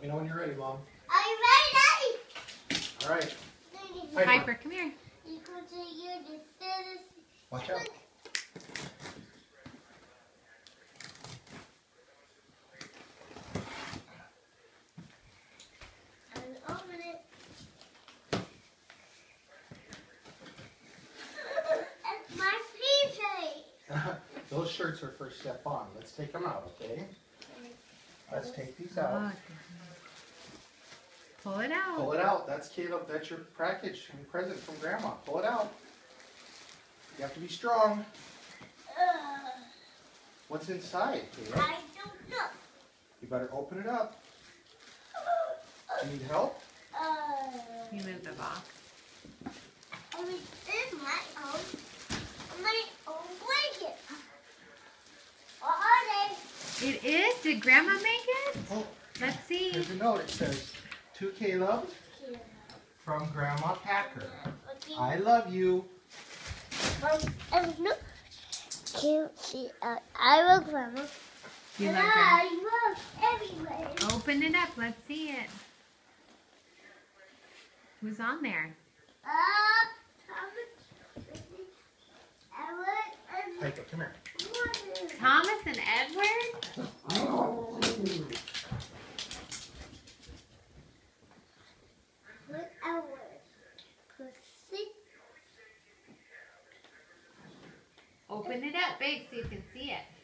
me know when you're ready, Mom. Are you ready? All right. Piper, come here. Watch out. Open it. It's my PJ. Those shirts are for Stefan. Let's take them out, okay? Let's take these out. Oh, pull it out. Pull it out. That's Caleb. That's your package and present from Grandma. Pull it out. You have to be strong. What's inside, Caleb? I don't know. You better open it up. You need help? You move the box. This is my own blanket. What are they? It is? Did Grandma make it? Oh, Let's see. there's a note. It says, to Caleb from Grandma Packer. I love you. Cute. See, I love Grandma. You love Grandma? I love everywhere. Open it up. Let's see it. Who's on there? Thomas, Edward, Piper, come here. and Thomas and Edward? with Edward. Pussy. Open it up big so you can see it.